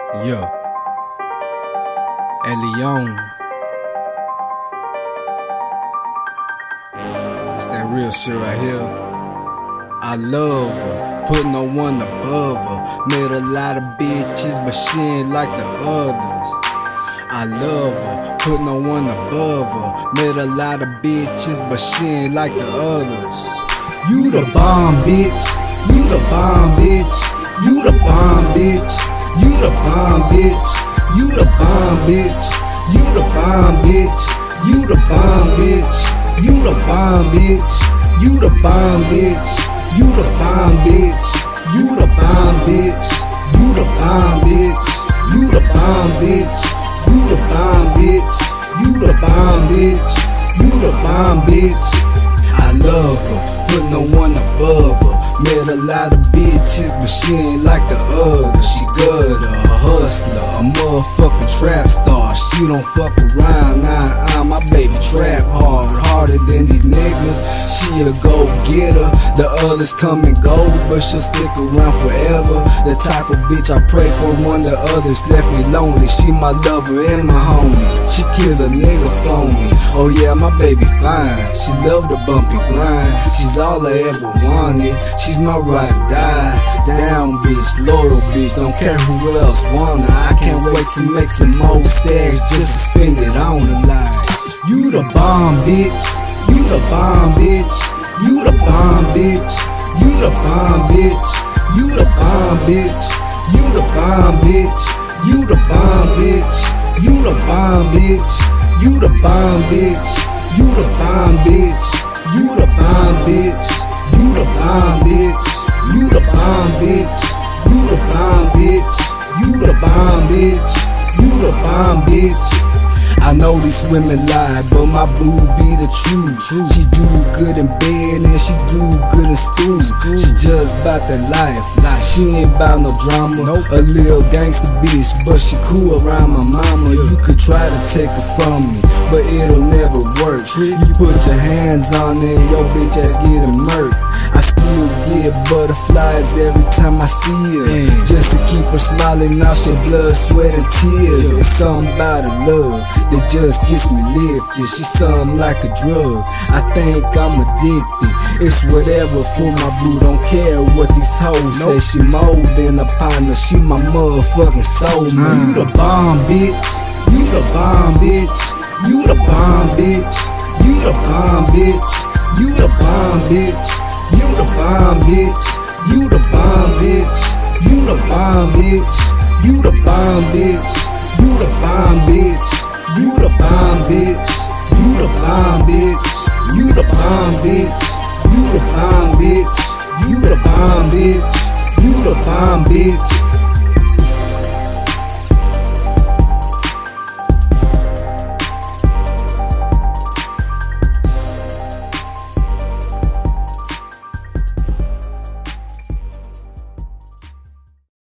Yeah, Elion. It's that real shit right here. I love her, put no one above her. Met a lot of bitches, but she ain't like the others. I love her, put no one above her. Met a lot of bitches, but she ain't like the others. You the bomb, bitch. You the bomb, bitch. You the bomb, bitch. You the bomb, bitch. You the bomb, bitch. You the bomb, bitch. You the bomb, bitch. You the bomb, bitch. You the bomb, bitch. You the bomb, bitch. You the bomb, bitch. You the bomb, bitch. You the bomb, bitch. You the bomb, bitch. You the bomb, bitch. You the bomb, bitch. I love her, put no one above her. Met a lot of bitches, but she ain't like the others. She good, a hustler, a motherfucking trap star. She don't fuck around, my baby trap hard, harder than these niggas. She a go-getter, the others come and go, but she'll stick around forever. The type of bitch I pray for when the others left me lonely. She my lover and my homie, she kill a nigga for me. Oh yeah, my baby fine, she love the bumpy grind. She's all I ever wanted, she's my ride or die. Down bitch, loyal bitch, don't care who else wanna. I can't wait to make some more stacks just to spend it on the line. You the bomb, bitch. You the bomb, bitch. You the bomb, bitch. You the bomb, bitch. You the bomb, bitch. You the bomb, bitch. You the bomb, bitch. You the bomb, bitch. You the bomb, bitch. You the bomb, bitch. You the bomb, bitch. You the bomb, bitch. You the bomb, bitch. You the bomb, bitch. You the bomb, bitch. You the bomb, bitch. I know these women lie, but my boo be the truth. She do good in bed and she do good in school. She just bout that life, she ain't bout no drama. A little gangster bitch, but she cool around my mama. You could try to take her from me, but it'll never work. You put your hands on it, your bitch ass getting murked. I still get butterflies every time I see her, just to keep her smiling out, shed blood, sweat and tears. It's something about her love that just gets me lifted. She's something like a drug, I think I'm addicted. It's whatever for my boo, don't care what these hoes say. She more than a partner, she my motherfucking soul, man. You the bomb, bitch. You the bomb, bitch. You the bomb, bitch. You the bomb, bitch. You the bomb, bitch. You the bomb, bitch. You the bomb, bitch. You the bomb, bitch. You the bomb, bitch. You the bomb, bitch. You the bomb, bitch. You the bomb, bitch. You the bomb, bitch. You the bomb, bitch. You the bomb, bitch. You the bomb, bitch.